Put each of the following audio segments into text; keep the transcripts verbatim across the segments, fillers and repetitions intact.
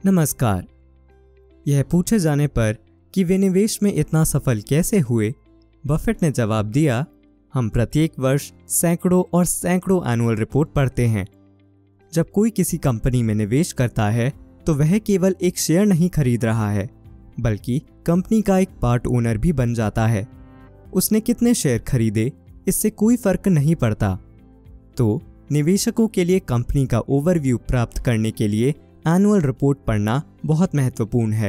नमस्कार। यह पूछे जाने पर कि वे निवेश में इतना सफल कैसे हुए, बफेट ने जवाब दिया, हम प्रत्येक वर्ष सैकड़ों और सैकड़ों एनुअल रिपोर्ट पढ़ते हैं। जब कोई किसी कंपनी में निवेश करता है तो वह केवल एक शेयर नहीं खरीद रहा है, बल्कि कंपनी का एक पार्ट ओनर भी बन जाता है। उसने कितने शेयर खरीदे इससे कोई फर्क नहीं पड़ता। तो निवेशकों के लिए कंपनी का ओवरव्यू प्राप्त करने के लिए एनुअल रिपोर्ट पढ़ना बहुत महत्वपूर्ण है।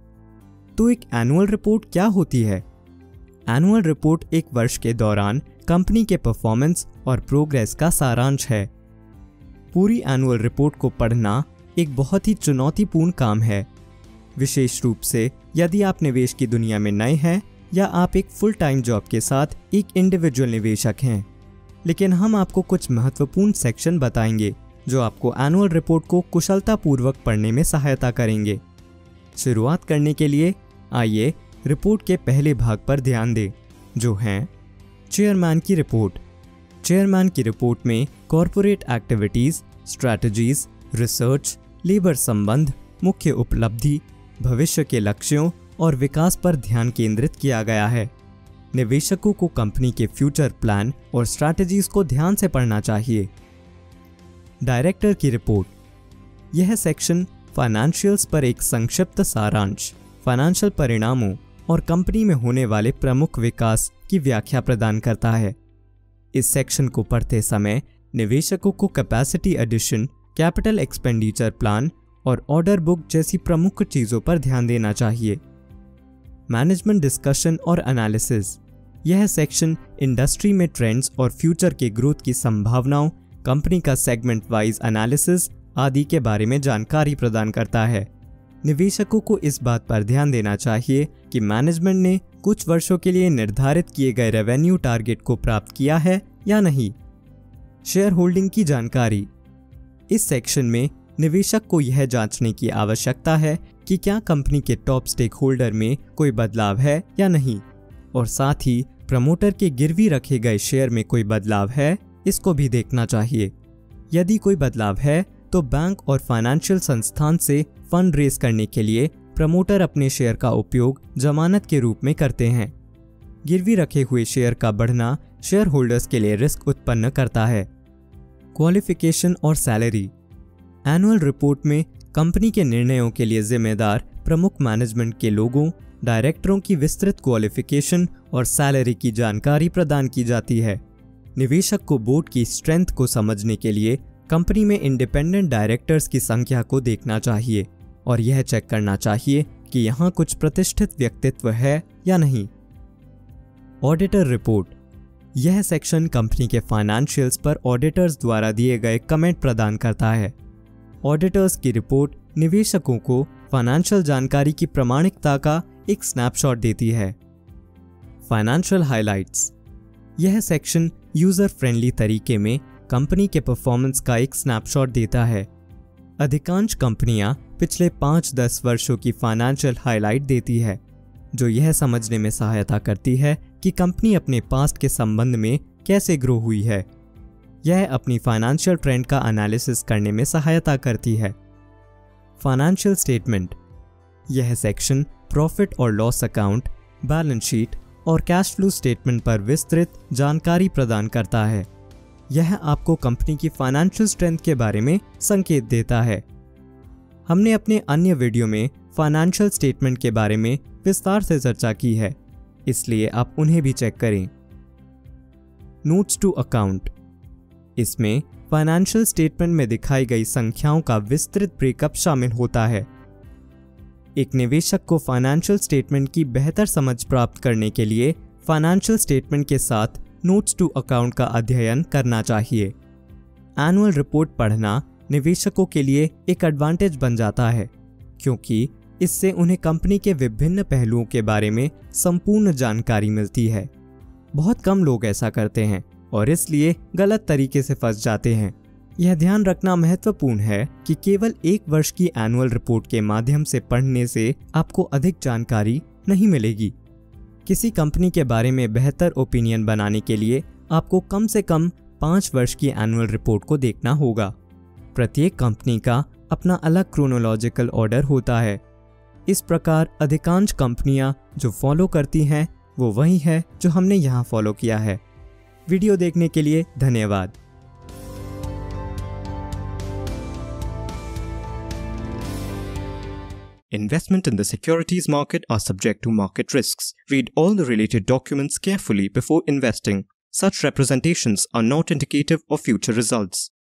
तो एक एनुअल रिपोर्ट क्या होती है? एनुअल रिपोर्ट एक वर्ष के दौरान कंपनी के परफॉर्मेंस और प्रोग्रेस का सारांश है। पूरी एनुअल रिपोर्ट को पढ़ना एक बहुत ही चुनौतीपूर्ण काम है, विशेष रूप से यदि आप निवेश की दुनिया में नए हैं या आप एक फुल टाइम जॉब के साथ एक इंडिविजुअल निवेशक हैं। लेकिन हम आपको कुछ महत्वपूर्ण सेक्शन बताएंगे जो आपको एनुअल रिपोर्ट को कुशलतापूर्वक पढ़ने में सहायता करेंगे। शुरुआत करने के लिए आइए रिपोर्ट के पहले भाग पर ध्यान दें, जो हैं चेयरमैन की रिपोर्ट। चेयरमैन की रिपोर्ट में corporate activities, strategies, research, labour संबंध, मुख्य उपलब्धि, भविष्य के लक्ष्यों और विकास पर ध्यान केंद्रित किया गया है। निवेशकों को कंपनी के फ्यूचर प्लान और स्ट्रैटेजीज को ध्यान से पढ़ना चाहिए। डायरेक्टर की रिपोर्ट। यह सेक्शन फाइनेंशियल्स पर एक संक्षिप्त सारांश, फाइनेंशियल परिणामों और कंपनी में होने वाले प्रमुख विकास की व्याख्या प्रदान करता है। इस सेक्शन को पढ़ते समय निवेशकों को capacity addition, capital expenditure plan और ऑर्डर बुक जैसी प्रमुख चीज़ों पर ध्यान देना चाहिए। मैनेजमेंट डिस्कशन और एनालिसिस। यह सेक्शन इंडस्ट्री में ट्रेंड्स और फ्यूचर के ग्रोथ की संभावनाओं, कंपनी का सेगमेंट वाइज एनालिसिस आदि के बारे में जानकारी प्रदान करता है। निवेशकों को इस बात पर ध्यान देना चाहिए कि मैनेजमेंट ने कुछ वर्षों के लिए निर्धारित किए गए रेवेन्यू टारगेट को प्राप्त किया है या नहीं। शेयर होल्डिंग की जानकारी। इस सेक्शन में निवेशक को यह जांचने की आवश्यकता है कि क्या कंपनी के टॉप स्टेक होल्डर में कोई बदलाव है या नहीं, और साथ ही प्रमोटर के गिरवी रखे गए शेयर में कोई बदलाव है, इसको भी देखना चाहिए। यदि कोई बदलाव है तो बैंक और फाइनेंशियल संस्थान से फंड रेज करने के लिए प्रमोटर अपने शेयर का उपयोग जमानत के रूप में करते हैं। गिरवी रखे हुए शेयर का बढ़ना शेयर होल्डर्स के लिए रिस्क उत्पन्न करता है। क्वालिफिकेशन और सैलरी। एनुअल रिपोर्ट में कंपनी के निर्णयों के लिए जिम्मेदार प्रमुख मैनेजमेंट के लोगों, डायरेक्टरों की विस्तृत क्वालिफिकेशन और सैलरी की जानकारी प्रदान की जाती है। निवेशक को बोर्ड की स्ट्रेंथ को समझने के लिए कंपनी में इंडिपेंडेंट डायरेक्टर्स की संख्या को देखना चाहिए और यह चेक करना चाहिए कि यहाँ कुछ प्रतिष्ठित व्यक्तित्व है या नहीं। Auditor report. यह सेक्शन कंपनी के फाइनेंशियल्स पर ऑडिटर्स द्वारा दिए गए कमेंट प्रदान करता है। ऑडिटर्स की रिपोर्ट निवेशकों को फाइनेंशियल जानकारी की प्रामाणिकता का एक स्नैपशॉट देती है। Financial highlights. यह सेक्शन यूजर फ्रेंडली तरीके में कंपनी के परफॉर्मेंस का एक स्नैपशॉट देता है। अधिकांश कंपनियां पिछले पाँच दस वर्षों की फाइनेंशियल हाइलाइट देती है, जो यह समझने में सहायता करती है कि कंपनी अपने पास्ट के संबंध में कैसे ग्रो हुई है। यह अपनी फाइनेंशियल ट्रेंड का एनालिसिस करने में सहायता करती है। Financial statement. यह सेक्शन प्रॉफिट और लॉस अकाउंट, बैलेंस शीट और कैश फ्लो स्टेटमेंट पर विस्तृत जानकारी प्रदान करता है। यह आपको कंपनी की फाइनेंशियल स्ट्रेंथ के बारे में संकेत देता है। हमने अपने अन्य वीडियो में फाइनेंशियल स्टेटमेंट के बारे में विस्तार से चर्चा की है, इसलिए आप उन्हें भी चेक करें। Notes to account. इसमें फाइनेंशियल स्टेटमेंट में दिखाई गई संख्याओं का विस्तृत ब्रेकअप शामिल होता है। एक निवेशक को फाइनेंशियल स्टेटमेंट की बेहतर समझ प्राप्त करने के लिए फाइनेंशियल स्टेटमेंट के साथ नोट्स टू अकाउंट का अध्ययन करना चाहिए। एनुअल रिपोर्ट पढ़ना निवेशकों के लिए एक एडवांटेज बन जाता है, क्योंकि इससे उन्हें कंपनी के विभिन्न पहलुओं के बारे में संपूर्ण जानकारी मिलती है। बहुत कम लोग ऐसा करते हैं और इसलिए गलत तरीके से फंस जाते हैं। यह ध्यान रखना महत्वपूर्ण है कि केवल एक वर्ष की एनुअल रिपोर्ट के माध्यम से पढ़ने से आपको अधिक जानकारी नहीं मिलेगी। किसी कंपनी के बारे में बेहतर ओपिनियन बनाने के लिए आपको कम से कम पाँच वर्ष की एनुअल रिपोर्ट को देखना होगा। प्रत्येक कंपनी का अपना अलग क्रोनोलॉजिकल ऑर्डर होता है। इस प्रकार अधिकांश कंपनियां जो फॉलो करती हैं वो वही है जो हमने यहाँ फॉलो किया है। वीडियो देखने के लिए धन्यवाद। Investment in the securities market are subject to market risks. Read all the related documents carefully before investing. Such representations are not indicative of future results.